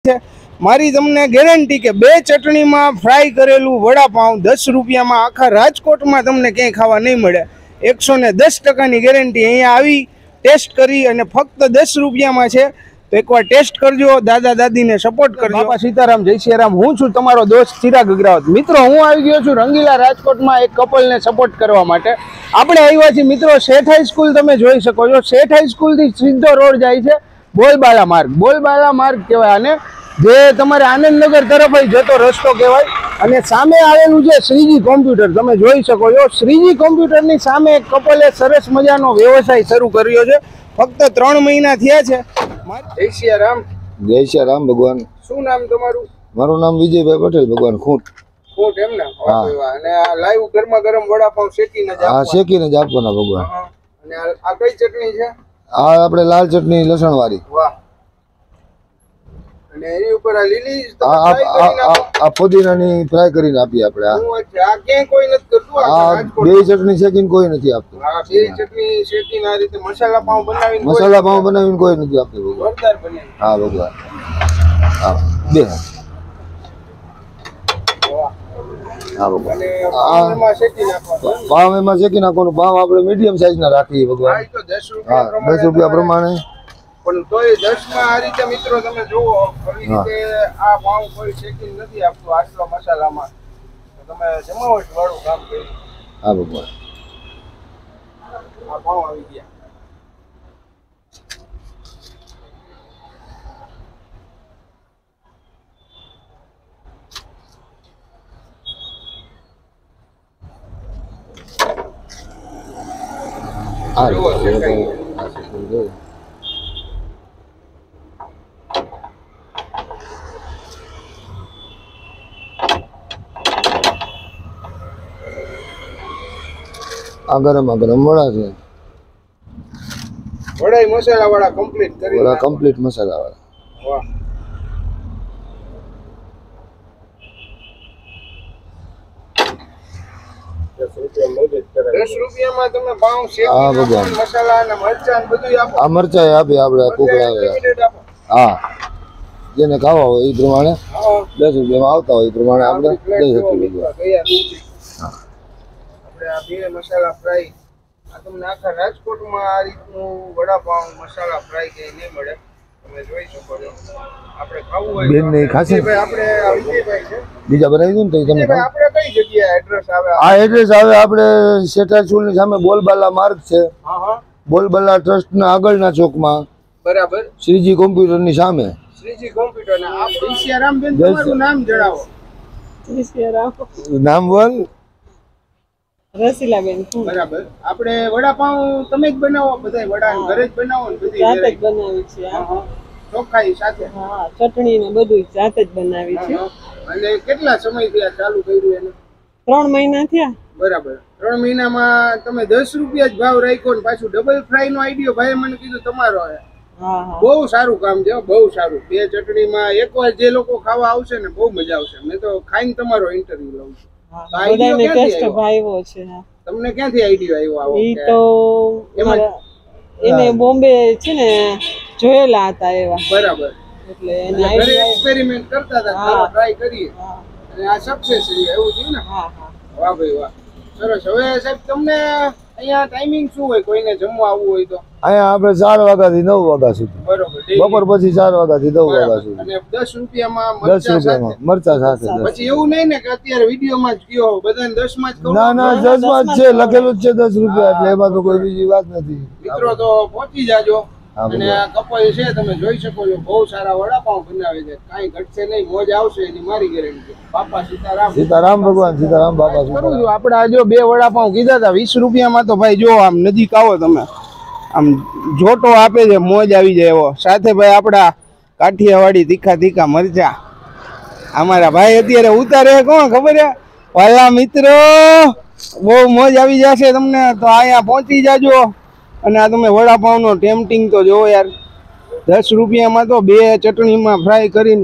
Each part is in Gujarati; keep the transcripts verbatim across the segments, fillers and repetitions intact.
મારી તમને ગેરંટી કે બે ચટણીમાં ફ્રાય કરેલું વડાપાઉં દસ રૂપિયામાં આખા રાજકોટમાં તમને ક્યાંય ખાવા નહીં મળે. એકસો ને દસ ટકાની ગેરંટી. અહીંયા આવી ટેસ્ટ કરી અને ફક્ત દસ રૂપિયામાં છે, તો એકવાર ટેસ્ટ કરજો. દાદા દાદીને સપોર્ટ કરજો. બાપા સીતારામ, જય સિયારામ. હું છું તમારો દોસ્ત ચિરાગ અગ્રવાલ. મિત્રો, હું આવી ગયો છું રંગીલા રાજકોટમાં એક કપલને સપોર્ટ કરવા માટે. આપણે આવ્યા છીએ મિત્રો શેઠ હાઈસ્કૂલ. તમે જોઈ શકો છો શેઠ હાઈસ્કૂલથી સીધો રોડ જાય છે બોલબાલા માર્ગ. બોલબાલા માર્ગ કહેવાય આને, જે તમારે આનંદનગર તરફ જતો રસ્તો કહેવાય. અને સામે આવેલું છે શ્રીજી કોમ્પ્યુટર. તમે જોઈ શકો છો શ્રીજી કોમ્પ્યુટરની સામે એક કપલે સરસ મજાનો વ્યવસાય શરૂ કર્યો છે. ફક્ત ત્રણ મહિના થયા છે. જય સિયારામ. જય સિયારામ ભગવાન. શું નામ તમારું? મારું નામ વિજયભાઈ પટેલ ભગવાન ખૂંટ. ખૂંટ એમ ને? અને આ લાઈવ ગરમા ગરમ વડાપાઉં શેકીને જ હા શેકીને જ આપવાના ભગવાન. અને આ કઈ ચટણી છે? આ આપણે લાલ ચટણી લસણ વાળી. વાહ. અને એની ઉપર આ લીલી આ પુદીનાની ફ્રાય કરીને આપીએ આપણે. આ ક્યાંય કોઈ નથી કરતું. આ બે ચટણી શેકીને કોઈ નથી આપતું. આ બે ચટણી શેકીને આ રીતે મસાલા પાઉં બનાવીને મસાલા પાઉં બનાવીને કોઈ નથી આપતું ભગવાન. જોરદાર બને. હા ભગવાન. હા બે. હા ભગવાન. પાઉં શેકી નાખવાનું. પાઉં એમાં શેકી નાખવાનું. પાઉં આપણે મીડિયમ સાઈઝના રાખીએ ભગવાન. હા દસ રૂપિયા પ્રમાણે. પણ તોય દસ માં આ રીતે મિત્રો તમે જુઓ આવી રીતે આ પાઉં કોઈ શેકીને નથી આપતું આટલો મસાલામાં. તમે જમાવટ વાળું કામ કર્યું. હા ભગવાન. આ પાઉં આવી ગયા. આ ગરમ આ ગરમ વડા છે. વડા મસાલા વાળા કમ્પ્લીટ કરી. વડા કમ્પ્લીટ મસાલા વાળા. વાહ. દસ રૂપિયામાં તમે પાઉં શેકી મસાલા અને મરચાં બધું આપો. આ મરચાં આપી આપણે કુકડા. હા જેને ખાવા હોય એ પ્રમાણે દસ રૂપિયામાં આવતા હોય એ પ્રમાણે આપણે દઈ શકીએ. આ બે મસાલા ફ્રાય આ તમને આખા રાજકોટમાં આ રીતનું વડાપાઉં મસાલા ફ્રાય કઈ નહીં મળે. તમે જોઈ શકો છો. આપણે ખાવું હોય બેન નહીં ખાશે. આપણે વિજયભાઈ છે બીજા બનાવી દઉં ને તો તમે આપણે કઈ જગ્યાએ એડ્રેસ આવે? આ એડ્રેસ આવે આપણે શેઠ હાઈસ્કૂલની સામે બોલબાલા માર્ગ છે. હા હા. બોલબાલા ટ્રસ્ટના આગળના ચોકમાં. બરાબર. શ્રીજી કોમ્પ્યુટરની સામે. શ્રીજી કોમ્પ્યુટર. ના આપ જય સિયારામ બેન, તમારું નામ જણાવો. જય સિયારામ. નામ બોલ. રસીલાબેન. બરાબર. આપણે વડાપાઉં તમે જ બનાવો? બધા વડા ઘરે જ બનાવો ને? બધી જાતે જ બનાવી છે. હા ચોખ્ખાઈ સાથે. હા ચટણી ને બધું જાતે જ બનાવી છે. અને કેટલા સમયથી આ ચાલુ કર્યું એને? ત્રણ મહિના થયા. બરાબર. ત્રણ મહિનામાં તમે દસ રૂપિયા જ ભાવ રાખ્યો ને પાછું ડબલ ફ્રાય નો આઈડિયો ભાઈ મને કીધું તમારો. બહુ સારું કામ છે, બહુ સારું. બે ચટણીમાં એકવાર જે લોકો ખાવા આવશે ને બહુ મજા આવશે. મેં તો ખાઈને તમારો ઇન્ટરવ્યુ લઉં છું. બધાને ટેસ્ટ ભાવ્યો છે. તમને ક્યાંથી આઈડિયો આવ્યો? ઈ તો એને બોમ્બે છે ને જોયેલા હતા એવા. બરાબર. એટલે એને આઈડિયા એક્સપેરિમેન્ટ કરતા હતા, ચાલો ટ્રાય કરીએ અને આ સક્સેસ રહ્યું એવું થયું ને? હા હા. વાહ ભાઈ વાહ, સરસ. હવે સાહેબ તમને અહીંયા ટાઈમિંગ શું હોય કોઈને જમવા આવવું હોય તો? અહીંયા આપણે ચાર વાગ્યાથી નવ વાગ્યા સુધી. બરોબર. બપોર પછી ચાર વાગ્યાથી નવ વાગ્યા સુધી. અને દસ રૂપિયામાં દસ રૂપિયામાં મરચા સાથે. પછી એવું નહીં ને કે અત્યારે વિડીયોમાં જ કયો બધાને દસ માં જ કહું? ના ના દસ માં જ છે, લખેલું જ છે દસ રૂપિયા. એટલે એમાં તો કોઈ બીજી વાત નથી. મિત્રો તો પહોંચી જાજો. અને આ કપલ છે તમે જોઈ શકો છો, બહુ સારા વડાપાઉં બનાવે છે. કાંઈ ઘટશે નહીં, મોજ આવશે એની મારી ગેરંટી. બાપા સીતારામ. સીતારામ ભગવાન. સીતારામ બાપા સીતારામ. આપણે આ જો બે વડાપાઉં કીધા હતા વીસ રૂપિયામાં, તો ભાઈ જો આમ નજીક આવો તમે આમ જોટો આપે છે, મોજ આવી જાય એવો. સાથે ભાઈ આપડા કાઠિયાવાડી તીખા તીખા મરચા અમારા ભાઈ અત્યારે ઉતારે. કોણ ખબર છે? વાલા મિત્રો, બહુ મોજ આવી જશે તમને. તો અહીંયા પહોંચી જાજો. અને આ તમે વડાપાઉં નો ટેમ્પટિંગ તો જોવો યાર. દસ રૂપિયામાં તો બે ચટણીમાં ફ્રાય કરીને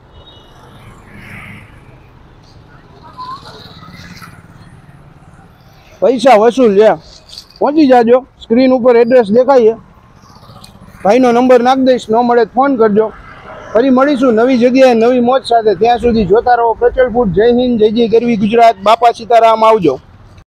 પૈસા વસૂલ છે. પહોંચી જાજો. સ્ક્રીન ઉપર એડ્રેસ દેખાય છે, ભાઈનો નંબર નાખી દઈશ, ન મળે ફોન કરજો. ફરી મળીશું નવી જગ્યાએ નવી મોજ સાથે. ત્યાં સુધી જોતા રહો પ્રચલ ફૂડ. જય હિન્દ, જય જય ગરવી ગુજરાત. બાપા સીતારામ. આવજો.